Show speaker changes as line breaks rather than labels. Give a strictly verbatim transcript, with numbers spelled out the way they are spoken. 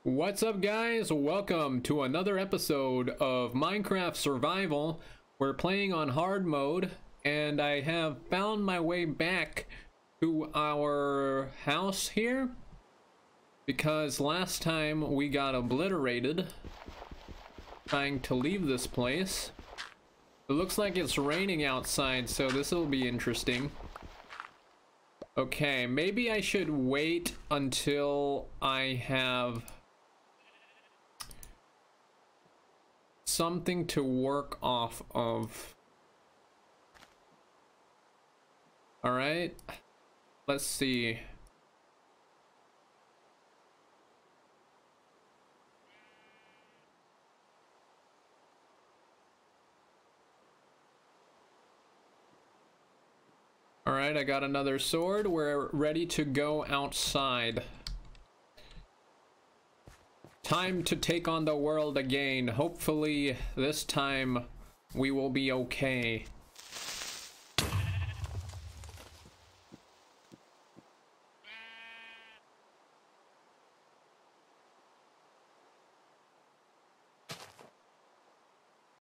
What's up, guys? Welcome to another episode of Minecraft Survival. We're playing on hard mode, and I have found my way back to our house here because last time we got obliterated trying to leave this place. It looks like it's raining outside, so this will be interesting. Okay, maybe I should wait until I have something to work off of. All right, let's see. All right, I got another sword. We're ready to go outside. Time to take on the world again. Hopefully this time we will be okay.